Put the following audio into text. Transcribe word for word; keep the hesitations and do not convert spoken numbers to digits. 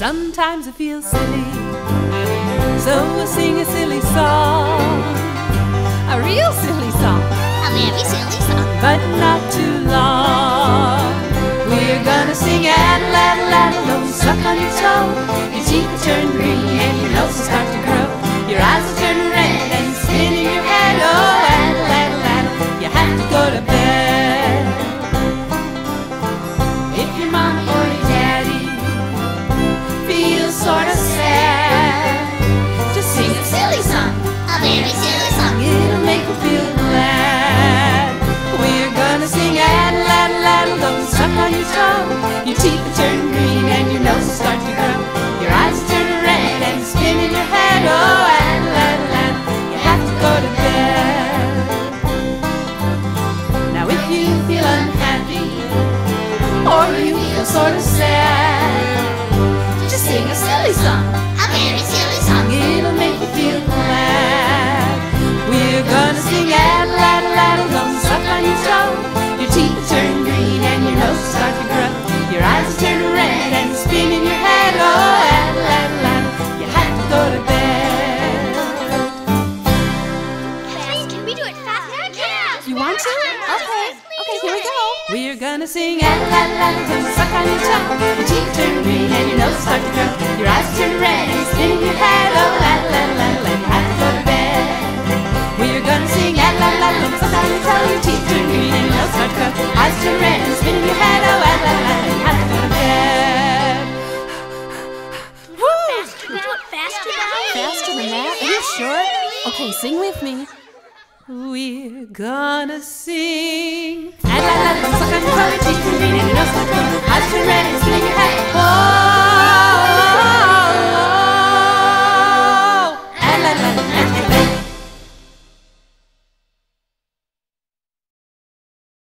sometimes it feels silly, so we'll sing a silly song, a real silly song, a very silly song, but not too long. We're gonna sing Addle, Addle, Addle, don't suck on your toe. Your teeth will turn green and your nose will start to grow. Your eyes will turn red and spin in your head. Oh, Addle, Addle, Addle, you have to go to bed. If your mom or your daddy feels sort of sad, just sing a silly song, a very silly song. It'll make you feel glad. We're gonna sing Addle, Addle, Addle, don't suck on your toe. Your teeth will turn green and your nose will start to grow. Your eyes will turn red and spin in your head. Oh, Addle, Addle, Addle, you have to go to bed. Now if you feel unhappy or you feel sort of sad, just sing a silly song, a very silly song. It'll make you feel glad. We're gonna sing Addle, Addle, Addle, don't suck on your toe. Your teeth will turn green and your nose will start to grow. Your eyes will turn red and spin in your head. Oh, Addle, Addle, Addle, you have to go to bed. Kathleen, can we do it faster? Yeah. You want to? Okay. Okay, here we go. We're gonna sing Addle, Addle, Addle, don't suck on your toe. Your teeth turn green and your nose will start to grow. Your eyes will turn red and spin in your head. Oh, Addle, Addle, Addle, you have to go to bed. We're gonna sing Addle, Addle, Addle, don't suck on your toe. Your teeth turn green and your nose start to grow. Eyes turn red and spin in your head. Oh, Addle, Addle, Addle, you have to go to bed. Woo! Can we do it faster now? Faster than that? Are you sure? Okay, sing with me. We're gonna sing Addle, Addle, Addle, don't suck on your toe. Your teeth turn green and your nose start to grow.